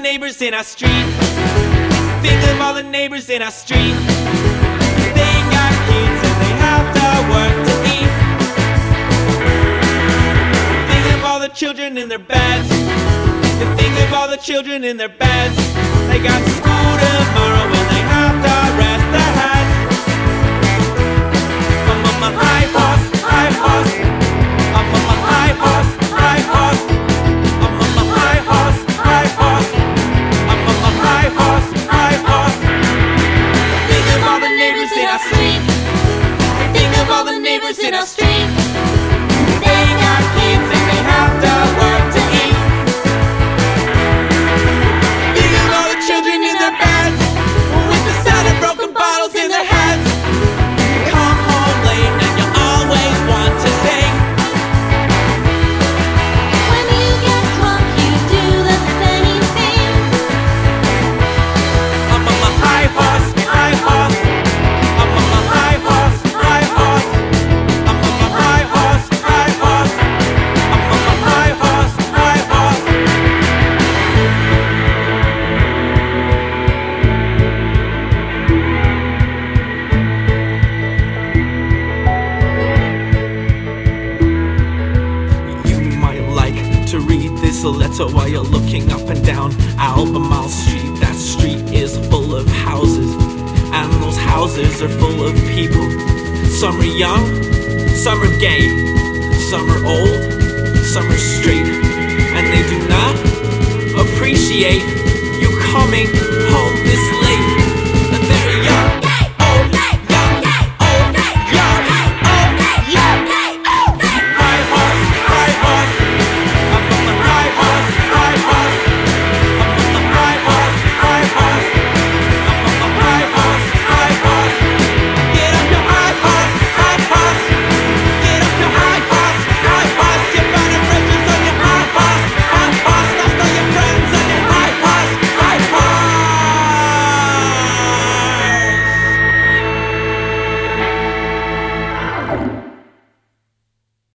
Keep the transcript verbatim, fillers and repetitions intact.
neighbors in our street. Think of all the neighbors in our street. They got kids and they have to work to eat. Think of all the children in their beds. You think of all the children in their beds. They got school tomorrow and they have to rest their heads. I'm on my high horse, high horse. I'm on my high horse, high horse. I'm on my high horse, high horse. I'm on my high horse, high horse. Think of all the neighbors in our street. Think of all the neighbors in our street. They got kids and they have to work to eat. Think of all the children in their beds with the sound of broken bottles in their heads. You come home late and you always want to sing. When you get drunk, you do the same thing. I'm on my high horse, high horse. I'm on my high horse, high horse. I'm on my high horse, high horse. I'm on my high horse, high horse. You might like to read this letter while you're looking up and down Albemarle Street. That street is full of houses, and those houses are full of people. Some are young, some are gay, some are old, some are straight, and they do not appreciate you coming